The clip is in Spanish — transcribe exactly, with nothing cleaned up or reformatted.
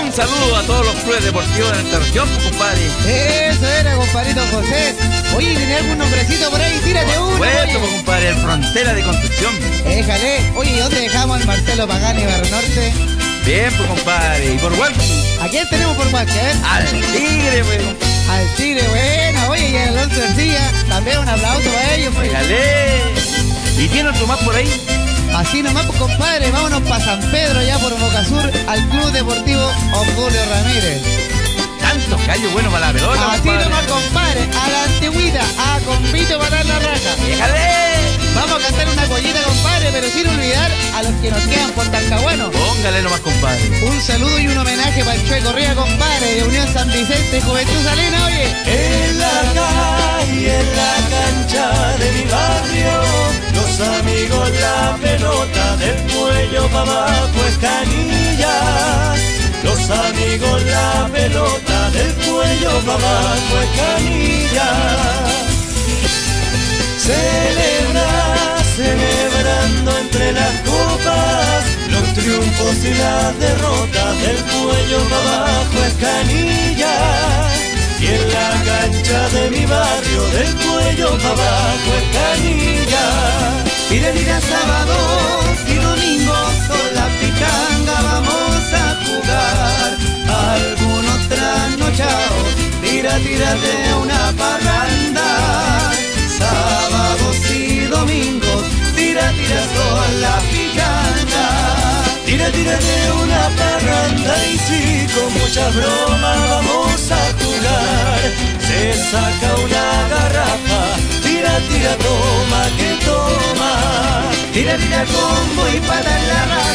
Un saludo a todos los clubes deportivos de nuestra región, compadre. Eso era, compadrito José. Oye, ¿tenés algún nombrecito por ahí? Tírate uno. Bueno, compadre, el Frontera de Concepción. Déjale. Oye, ¿y dónde dejamos al Marcelo Pagani, Barrio Norte? Bien, pues, compadre. ¿Y por Walkie? ¿A quién tenemos por Walkie? Al Tigre, pues. Al Tigre, bueno. Oye, y el Alonso Ercilla, también un aplauso para ellos, pues. Déjale. ¿Y tiene otro más por ahí? Así nomás, pues, compadre, vámonos para San Pedro, ya por Boca Sur, al Club Deportivo Julio Ramírez. Tantos gallos buenos para la pelota, así compadre. nomás, compadre, a la antigüita, a convito para dar la raja. ¡Déjale! Vamos a cantar una pollita, compadre, pero sin olvidar a los que nos quedan por Talcahuano. Póngale nomás, compadre. Un saludo y un homenaje para el Chue Correa, compadre, de Unión San Vicente, Juventud Salina, oye. En la calle, en la cancha de mi barrio, los amigos la pelota del cuello para abajo es canilla. Los amigos la pelota del cuello para abajo es canilla. Celebra, celebrando entre las copas los triunfos y las derrotas del cuello para abajo es canilla. Y en la cancha de mi barrio del cuello para abajo es canilla. Tira, tira, sábados y domingos con la pichanga vamos a jugar. Algunos trasnochados, tira, tira de una parranda. Sábados y domingos, tira, tira con la pichanga. Tira, tira de una parranda y sí, con mucha broma vamos a jugar. Se saca una garrafa, tira, tira, toma, que toma. Tira, tira, combo y para la raja.